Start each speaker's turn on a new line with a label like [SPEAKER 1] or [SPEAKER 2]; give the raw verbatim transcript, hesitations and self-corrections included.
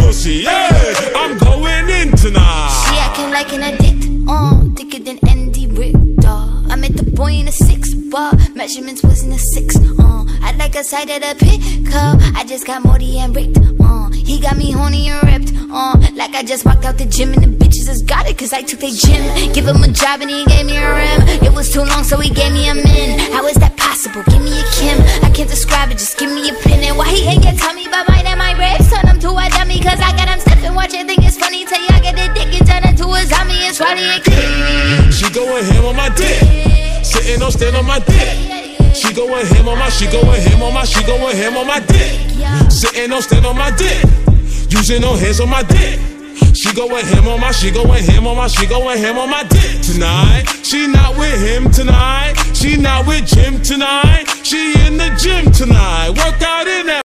[SPEAKER 1] pussy, yeah, I'm going in tonight.
[SPEAKER 2] She acting like an addict, uh, thicker than Andy Richter. I met the boy in a six bar, measurements was in a six, uh I like a side of the pickup, I just got Morty and Rick, uh he got me horny and ripped, uh like I just walked out the gym and the bitches just got it cause I took their gym. Give him a job and he gave me a rim. It was too long so he gave me a min. How is that possible? Give me a Kim. I can't describe it, just give me a pin. And why he ain't get tummy but mine and my ribs? Turn him to a dummy cause I got him stepping. Watch it, think it's funny till y'all get the dick and turn into a zombie. It's Roddy and Click.
[SPEAKER 1] She going ham on my dick, sitting on stand on my dick. She going ham on my, she going ham on my, she going ham on my dick. Sitting on stand on my dick, using no hands on my dick. She going ham on my, she going ham on my, she going ham on my dick tonight. She not with him tonight, she not with Jim tonight. She in the gym tonight, work out in that